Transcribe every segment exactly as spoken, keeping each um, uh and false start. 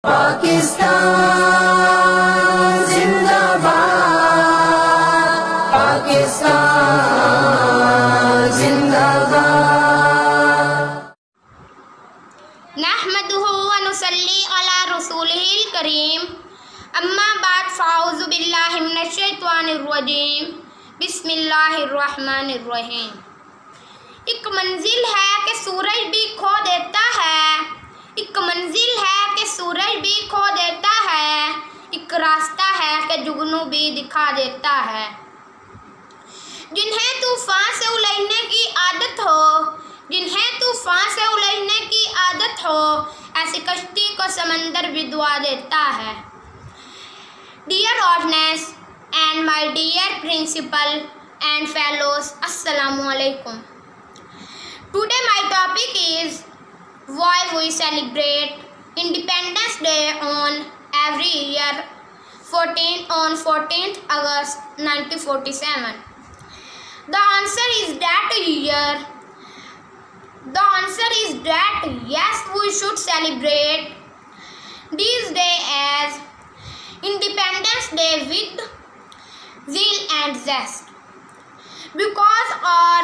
पाकिस्तान जिंदाबाद, पाकिस्तान जिंदाबाद। नहमदुहु व नुसल्ली अला रसूलिहिल करीम, अम्मा बाद फ़ाऊज़ु बिल्लाहि मिनश शैतानिर रजीम, बिस्मिल्लाहिर रहमानिर रहीम। एक मंजिल है कि सूरज भी खो देता है, एक मंजिल है कि सूरज भी खो देता है, एक रास्ता है कि जुगनू भी दिखा देता है। जिन्हें तूफान से उलझने की आदत हो, जिन्हें तूफान से उलझने की आदत हो, ऐसी कश्ती को समंदर भी दुआ देता है। Dear audience and my dear principal and fellows, अस्सलामु अलैकुम। Today my topic is why we celebrate Independence Day on every year fourteenth on fourteenth August nineteen forty-seven. The answer is that year. The answer is that yes, we should celebrate this day as Independence Day with zeal and zest, because our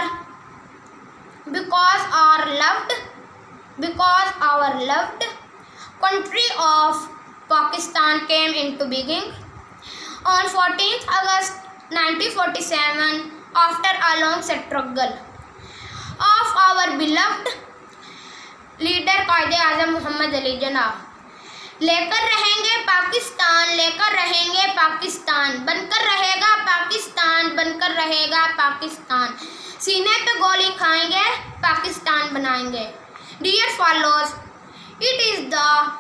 because our loved because our loved country of Pakistan came into being on fourteenth August nineteen forty-seven after a long struggle of our beloved leader कायदे आज़म मोहम्मद अली जनाब। लेकर रहेंगे पाकिस्तान, लेकर रहेंगे पाकिस्तान, बनकर रहेगा पाकिस्तान, बनकर रहेगा पाकिस्तान, सीने पे गोली खाएंगे, पाकिस्तान बनाएंगे। Dear followers, it is the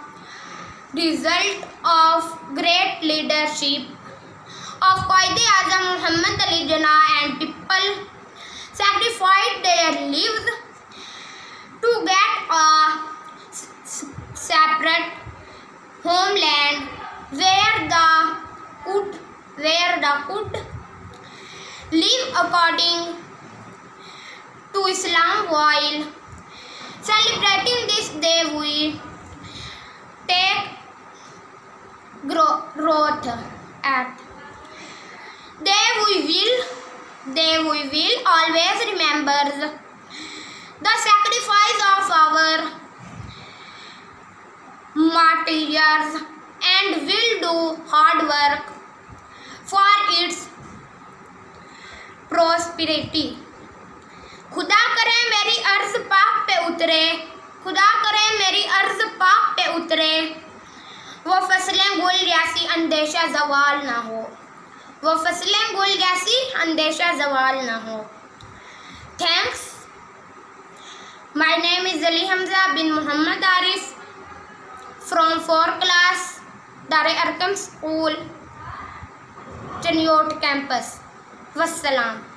result of great leadership of Quaid e Azam Mohammad Ali Jinnah and people sacrificed their lives to get a separate homeland where the could where the could live according to Islam. While celebrating this day, we take growth at they we will they we will always remember the sacrifice of our martyrs and will do hard work for its prosperity. खुदा करे मेरी अर्ज़ पाक पे उतरे, खुदा करे मेरी अर्ज़ पाक पे उतरे, वो फसलें गुल जैसी अंदेशा ज़वाल ना हो, वो फसलें गुल जैसी अंदेशा ज़वाल ना हो। Thanks. My name is Ali Hamza bin Mohammad Arif from four class Dare Arqam school Chiniot campus. वस्सलाम।